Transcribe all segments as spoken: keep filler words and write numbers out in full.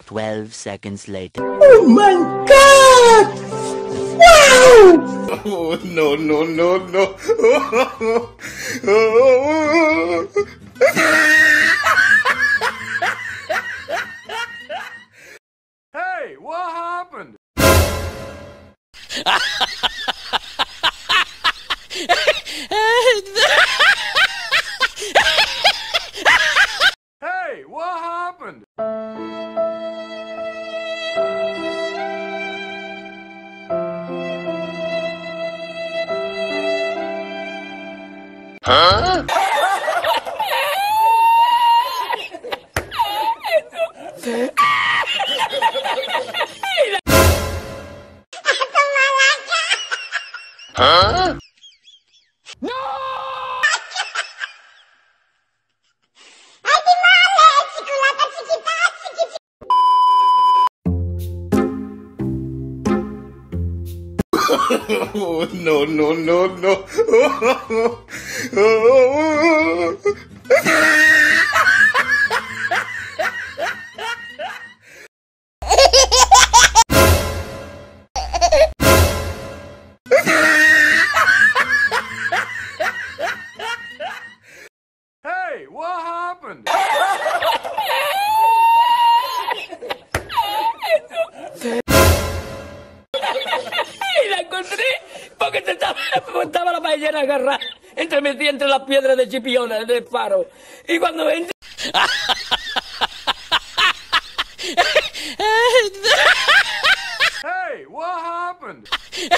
Twelve seconds later. Oh my God! Wow! Oh, no, no, no, no. Oh, oh, oh. Hey, what happened? Hey, what happened? Huh? Huh? No! Oh, no, no, no, no. Oh, oh, oh. Hey, what happened? Y la encontré porque te estaba, estaba la ballena agarrada entre metida entre las piedras de Chipiona del faro. Y cuando entré... Hey, what happened?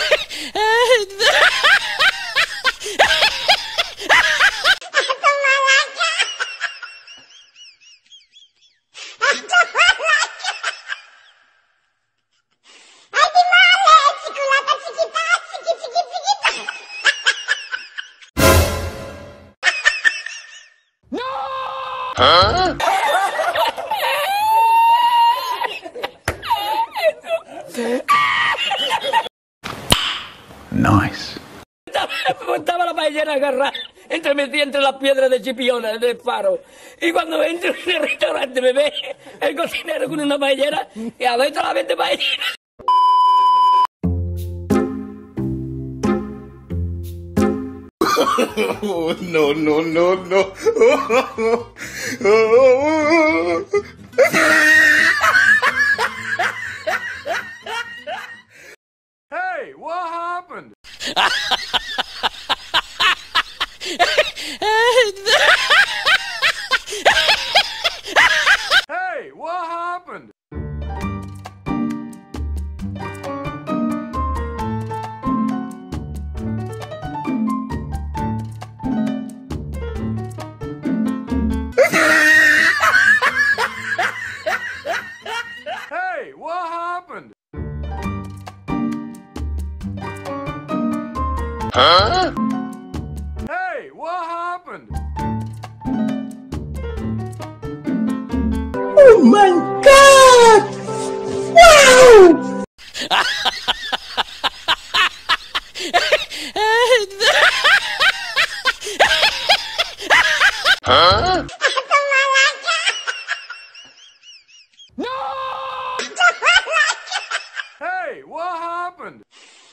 Huh? Nice. Estaba la ballena agarrada entre metida entre las piedras de Chipiona del faro. Y cuando entro en el restaurante me ve el cocinero con una paellera y adentro la vende paellera. Oh, no, no, no, no. Oh, oh, oh. Hey, what happened? Hey, what happened? Hey, what happened? Huh? Hey, what happened? Oh my God! Wow! Huh? No! Hey, what happened?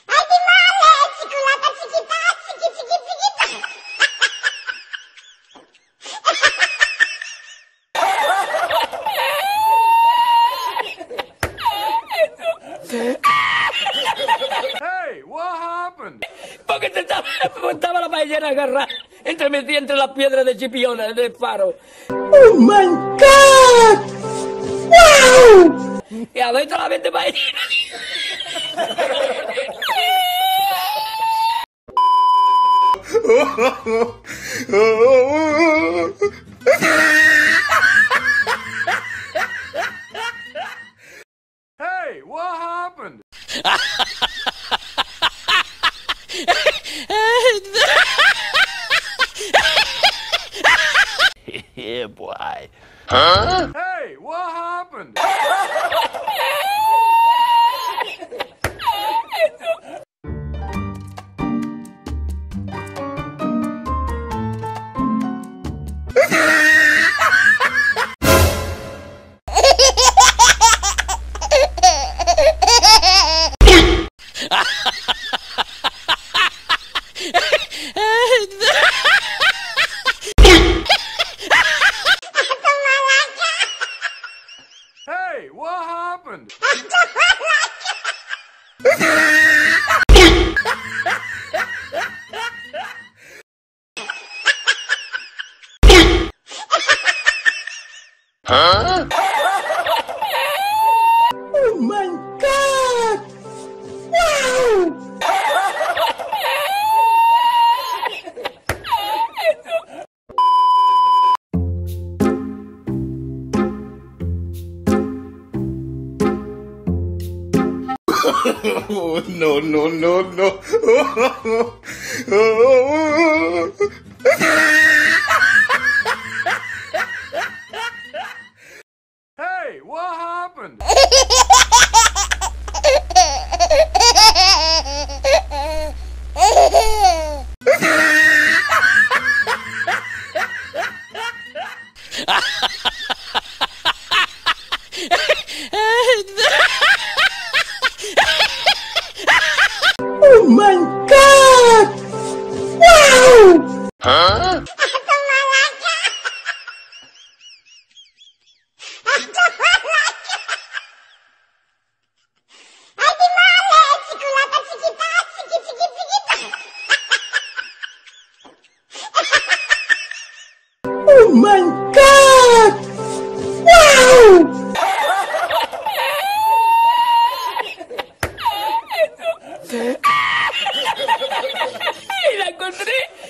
Hey, what happened? Porque te estaba, estaba la ballena agarrada entre metida entre las piedras de Chipiona del faro. Oh my God! Wow! Y adentro la vende paellera. Oh, oh, oh, oh. Hey, what happened? Yeah, boy. Huh? Hey, what happened? Hey, what happened? Huh? Oh my God! Wow! Oh, no, no, no, no. Oh, oh, oh. Hey, what happened? Oh my God! Wow! Huh? Oh my God! Wow! Y la encontré